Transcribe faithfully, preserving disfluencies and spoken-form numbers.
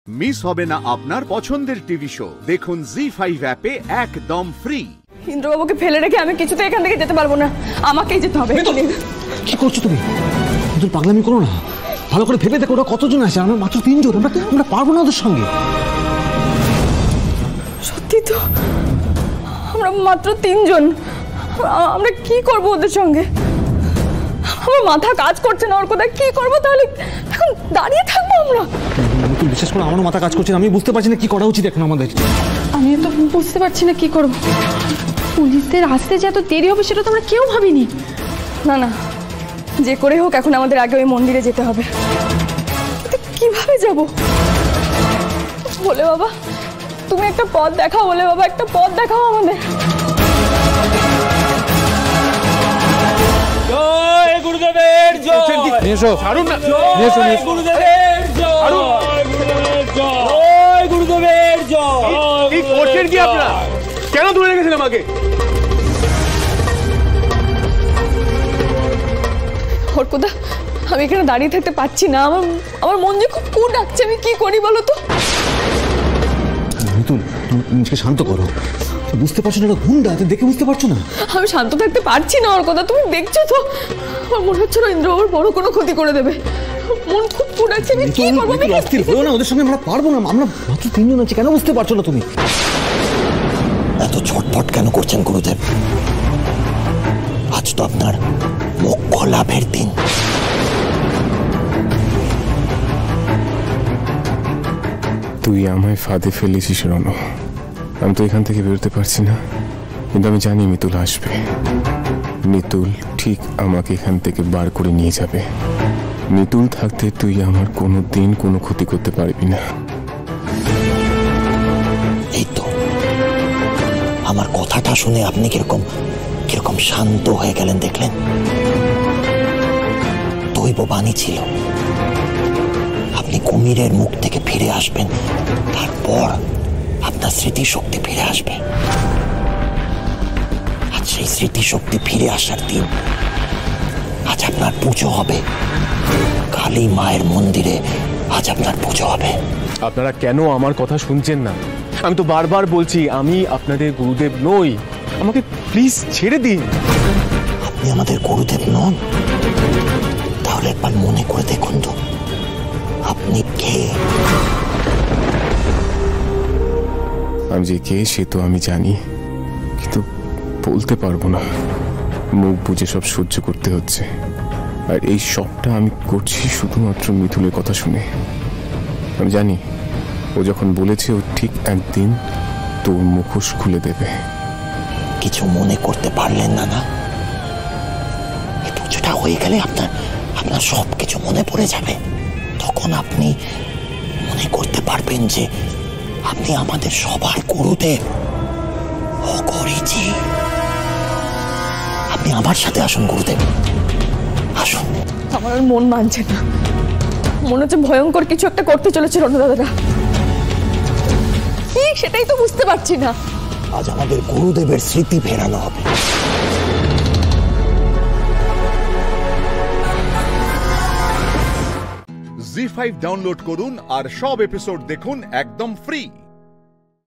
Miss হবে না আপনার পছন্দের টিভি শো। দেখুন জি ফাইভ অ্যাপে একদম ফ্রি। ইন্দ্রবাবুকে ফেলে রেখে আমি কিছুতে এখান থেকে যেতে পারবো না, আমাকেই যেতে হবে। কি করছো তুমি? তুমি পাগলামি করো না, ভালো করে ভেবে দেখো ওরা কতজন আছে। আমরা মাত্র তিনজন, আমরা আমরা পারবো না ওদের সঙ্গে। সত্যি তো আমরা মাত্র তিনজন, আমরা কি করব ওদের সঙ্গে? আমার মাথা কাজ করছে না, ওর কোথায় কি করবো? তাহলে এখন দাঁড়িয়ে থাকবো আমরা? তুমি বিশেষ করে আমারও মাথা কাজ করছে না, আমি বুঝতে পারছি না কি করা উচিত এখন আমাদের। আমিও তো বুঝতে পারছি না কি করবো। পুলিশদের আসতে যে এত দেরি হবে সেটা তো আমরা কেউ ভাবিনি। না না, যে করে হোক এখন আমাদের আগে ওই মন্দিরে যেতে হবে। কিভাবে যাব? বলে বাবা, তুমি একটা পথ দেখাও। বলে বাবা, একটা পথ দেখাও আমাদের। জয় গুরুদেবের জয়। এসো ছাড়ুন না, এসো এসো গুরুদেবের জয়। জয় গুরুদেবের জয়। কি করছেন কি আপনারা? কেন ধরে রেখেছেন আমাকে? হরকুদা, আমি এখানে দাঁড়িয়ে থাকতে পারছি না। আমার আমার মন যে খুব কু ডাকছে। আমি কি করি বলো তো? মিতুল, তুমি নিজেকে শান্ত করো। বুঝতে পারছো না, হুন্ডা দেখে বুঝতে পারছো না? আমি শান্ত থাকতে পারছি না হরকুদা। তুমি দেখছো তো আমার মনে হচ্ছে ইন্দ্রবাবুর বড় কোনো ক্ষতি করে দেবে। মন খুব কু ডাকছে। আমি কি করবো? আমি অস্থির হয়েও না, ওদের সঙ্গে আমরা পারবো না। আমরা মাত্র তিনজন আছি, কেন বুঝতে পারছো না তুমি? এত ছটফট কেন করছেন গুরুদেব? আজ তো আপনার মোক্ষ লাভের দিন। তুই আমায় ফাঁদে ফেলেছিস রণ। আমি তো এখান থেকে বেরোতে পারছি না, কিন্তু আমি জানি মিতুল আসবে। মিতুল ঠিক আমাকে এখান থেকে বার করে নিয়ে যাবে। মিতুল থাকতে তুই আমার কোনো দিন কোনো ক্ষতি করতে পারবি না। এই তো আমার কথাটা শুনে আপনি কিরকম কিরকম শান্ত হয়ে গেলেন দেখলেন? দৈব বাণী ছিল আপনি কুমিরের মুখ থেকে ফিরে আসবেন, তারপর আপনার স্মৃতিশক্তি ফিরে আসবে। আজ সেই স্মৃতিশক্তি ফিরে আসার দিন। আজ আপনার পুজো হবে কালী মায়ের মন্দিরে। আজ আপনার পুজো হবে। আপনারা কেন আমার কথা শুনছেন না? আমি তো বারবার বলছি আমি আপনাদের গুরুদেব নই। আমাকে প্লিজ ছেড়ে দিন। আপনি আমাদের গুরুদেব নন? তাহলে একবার মনে করে দেখুন তো আপনি কে? আমি যে কে সে তো আমি জানি, কিন্তু বলতে পারবো না। মুখ বুঝে সব সহ্য করতে হচ্ছে। আর এই সবটা আমি করছি শুধুমাত্র মিতুলের কথা শুনে। আমি জানি ও যখন বলেছে ও ঠিক একদিন তোর মুখোশ খুলে দেবে। কিছু মনে করতে পারলেন না? না, এই পুজোটা হয়ে গেলে আপনার আপনার সব কিছু মনে পড়ে যাবে। তখন আপনি মনে করতে পারবেন যে আপনি আমাদের সবার গুরুদেব। অগরিজি, আপনি আমার সাথে আসুন গুরুদেব, আসুন। আমার মন মানছে না। মনে হচ্ছে ভয়ঙ্কর কিছু একটা করতে চলেছে রণদাদারা। কি সেটাই তো বুঝতে পারছি না। আজ আমাদের গুরুদেবের স্মৃতি ফেরানো হবে। জি ফাইভ ডাউনলোড করুন আর সব এপিসোড দেখুন একদম ফ্রি।